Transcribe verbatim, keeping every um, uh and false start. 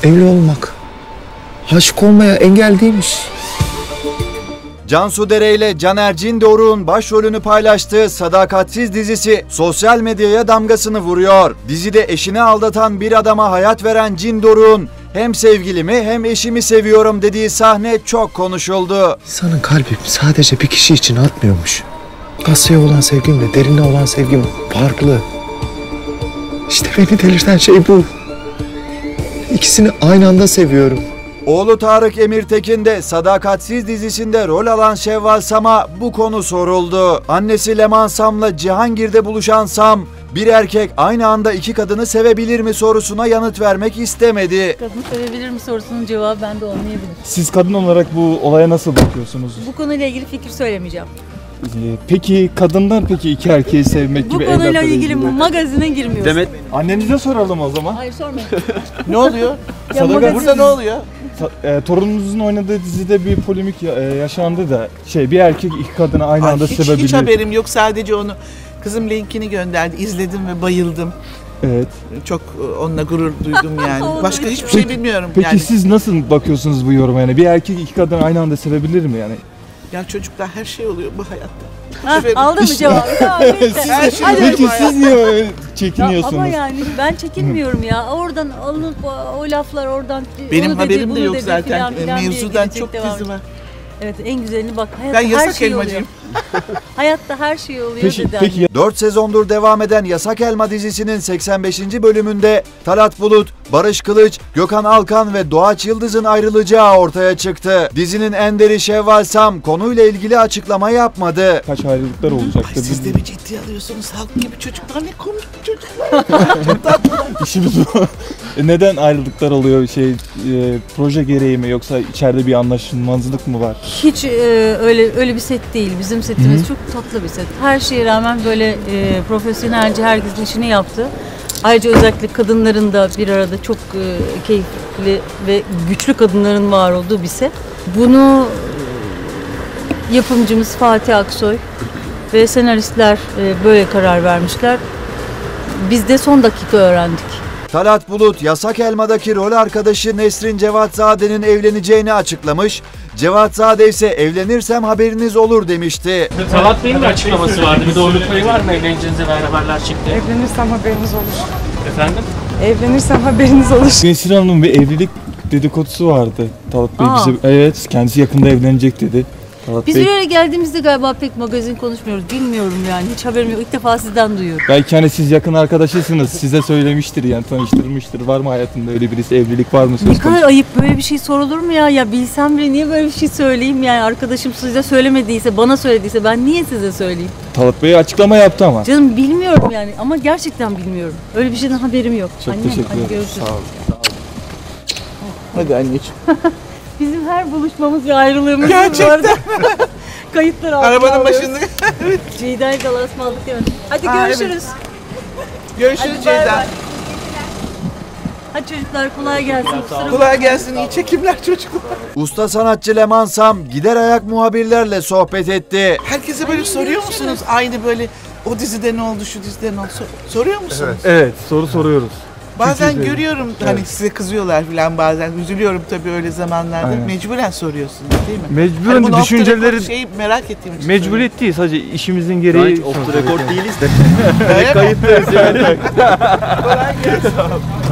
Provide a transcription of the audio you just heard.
evli olmak aşık olmaya engel değilmiş. Cansu Dere ile Caner Cindoruk'un başrolünü paylaştığı Sadakatsiz dizisi sosyal medyaya damgasını vuruyor. Dizide eşini aldatan bir adama hayat veren Cindoruk'un hem sevgilimi hem eşimi seviyorum dediği sahne çok konuşuldu. İnsanın kalbi sadece bir kişi için atmıyormuş. Gassa'ya olan sevgimle derine olan sevgim farklı. İşte beni delirten şey bu. İkisini aynı anda seviyorum. Oğlu Tarık Emirtekin de Sadakatsiz dizisinde rol alan Şevval Sam'a bu konu soruldu. Annesi Leman Sam'la Cihangir'de buluşan Sam, bir erkek aynı anda iki kadını sevebilir mi sorusuna yanıt vermek istemedi. Kadını sevebilir mi sorusunun cevabı bende olmayabilir. Siz kadın olarak bu olaya nasıl bakıyorsunuz? Bu konuyla ilgili fikir söylemeyeceğim. Ee, peki kadınlar peki iki erkeği sevmek Bu gibi konuyla evlatla ilgili magazine girmiyoruz. Demet, annenize soralım o zaman. Hayır sormayın. Ne oluyor? Ya Sadaka- Burada ne oluyor? Sa- e, torununuzun oynadığı dizide bir polemik ya- e, yaşandı da şey bir erkek iki kadını aynı Ay, anda hiç, sevebilir. hiç haberim yok, sadece onu kızım linkini gönderdi, izledim ve bayıldım. Evet. Çok e, onunla gurur duydum yani. Onu Başka da hiçbir biliyorum. şey bilmiyorum Peki yani. siz nasıl bakıyorsunuz bu yoruma yani? Bir erkek iki kadını aynı anda sevebilir mi yani? Ya çocuklar, her şey oluyor bu hayatta. Ha, Boş verin. aldın mı cevabı? Tamam, bitti. Her şey Hadi. oluyor Peki bu hayatta. siz niye öyle Ya çekiniyorsunuz? ama yani ben çekinmiyorum ya. Oradan alınıp o, o laflar oradan Benim onu dedi, haberim de bunu yok dedi zaten. filan filan diye Mevzudan gidecek çok devam. dizi var. Evet, en güzelini bak. Hayatta Ben her yasak şey elmacıyım. oluyor. Hayatta her şey oluyor Peki, dedi peki anne. dört sezondur devam eden Yasak Elma dizisinin seksen beşinci bölümünde Talat Bulut, Barış Kılıç, Gökhan Alkan ve Doğaç Yıldız'ın ayrılacağı ortaya çıktı. Dizinin enderi Şevval Sam konuyla ilgili açıklama yapmadı. kaç ayrılıklar Ay, olacaktır? siz de mi ciddiye alıyorsunuz? Halk gibi çocuklar, ne komik çocuklar. İşimiz bu. E, Neden ayrılıklar oluyor? Şey e, proje gereği mi yoksa içeride bir anlaşılmazlık mı var? Hiç e, öyle öyle bir set değil. Bizim setimiz Hı hı. çok tatlı bir set. Her şeye rağmen böyle e, profesyonelce herkesin işini yaptı. Ayrıca özellikle kadınların da bir arada çok e, keyifli ve güçlü kadınların var olduğu bir set. Bunu e, yapımcımız Fatih Aksoy ve senaristler e, böyle karar vermişler. Biz de son dakika öğrendik. Talat Bulut, Yasak Elma'daki rol arkadaşı Nesrin Cevatzade'nin evleneceğini açıklamış. Cevatzade ise evlenirsem haberiniz olur demişti. Talat Bey'in bir açıklaması vardı. Bir doğruluk payı var mı? Evleneceğinize dair haberler çıktı. Evlenirsem haberiniz olur. Efendim? Evlenirsem haberiniz olur. Nesrin Hanım'ın bir evlilik dedikodusu vardı. Talat Bey Aa. bize evet kendisi yakında evlenecek dedi. Talat Biz Bey, bir yere geldiğimizde galiba pek magazin konuşmuyoruz. Bilmiyorum yani. Hiç haberim yok. İlk defa sizden duyuyorum. belki hani siz yakın arkadaşısınız. Size söylemiştir yani tanıştırmıştır. Var mı hayatında öyle birisi? Evlilik var mı söz Ne konusu? kadar ayıp, böyle bir şey sorulur mu ya? Ya bilsem bile niye böyle bir şey söyleyeyim yani? Arkadaşım size söylemediyse, bana söylediyse ben niye size söyleyeyim? Talat Bey açıklama yaptı ama. Canım bilmiyorum yani ama gerçekten bilmiyorum. Öyle bir şeyden haberim yok. Çok Annem, teşekkür hadi ederim. görüşürüz. Sağ olun. Hadi anneciğim. Bizim her buluşmamız ve ayrılığımız Gerçekten. bu arada. Kayıtlar altına Arabanın alıyoruz. başında. Ceyda'yı da lasmalık değil mi? Hadi Aa, görüşürüz. Görüşürüz Hadi bay Ceyda. bay. Hadi çocuklar kolay gelsin. Kusura Kolay gelsin, iyi çekimler çocuklar. Usta sanatçı Leman Sam gider ayak muhabirlerle sohbet etti. Herkese böyle soruyor musunuz? Aynı böyle o dizide ne oldu, şu dizide ne oldu? Sor- soruyor musunuz? Evet soru soruyoruz. Bazen Fikir verin. görüyorum hani size kızıyorlar falan, bazen üzülüyorum tabii öyle zamanlarda. Aynen. Mecburen soruyorsunuz değil mi? Mecburen Hani bunu de off the düşünceleri record şeyi merak ettiğim için mecburiyet değil, sadece işimizin gereği. Off the record değiliz de. söylüyorum. Öyle mi? Kayıttayız yani. Kolay gelsin.